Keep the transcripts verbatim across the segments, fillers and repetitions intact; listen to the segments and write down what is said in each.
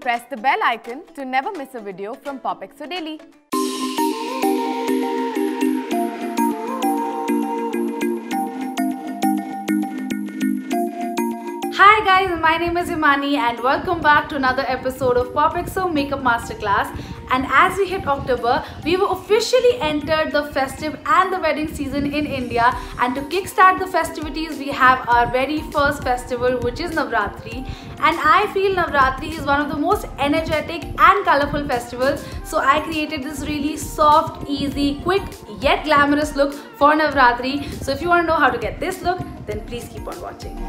Press the bell icon to never miss a video from POPxo Daily. Hi guys, my name is Himani and welcome back to another episode of POPxo Makeup Masterclass. And as we hit October, we've officially entered the festive and the wedding season in India. And to kickstart the festivities, we have our very first festival, which is Navratri. And I feel Navratri is one of the most energetic and colorful festivals. So I created this really soft, easy, quick yet glamorous look for Navratri. So if you want to know how to get this look, then please keep on watching.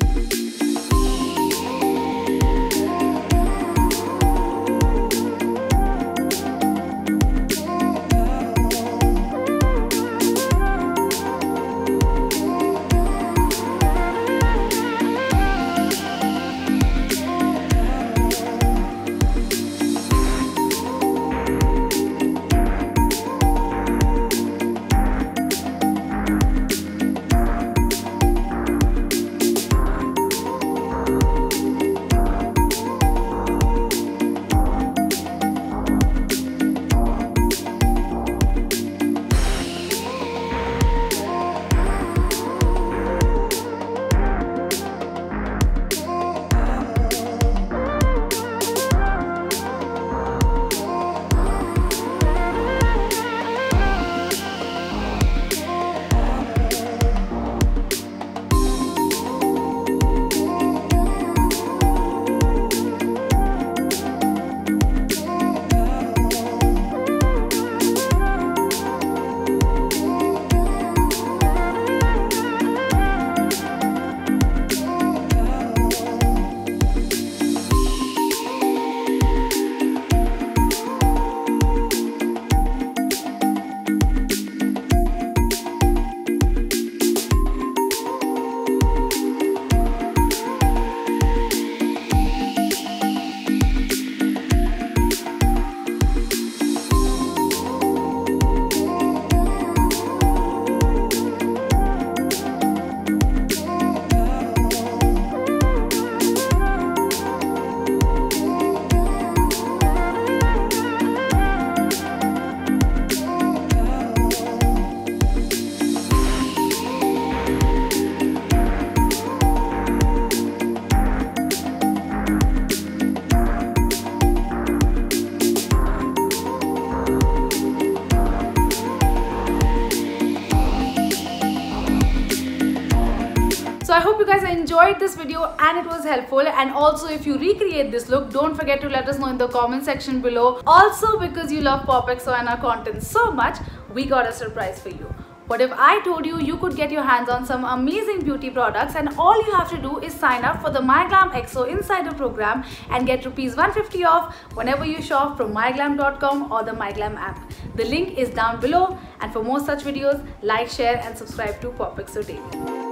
So I hope you guys enjoyed this video and it was helpful. And also if you recreate this look, don't forget to let us know in the comment section below. Also, because you love POPxo and our content so much, we got a surprise for you. What if I told you you could get your hands on some amazing beauty products and all you have to do is sign up for the MyGlamm Exo Insider program and get rupees one hundred fifty off whenever you shop from my glam dot com or the MyGlamm app. The link is down below, and for more such videos, like, share and subscribe to POPxo Daily.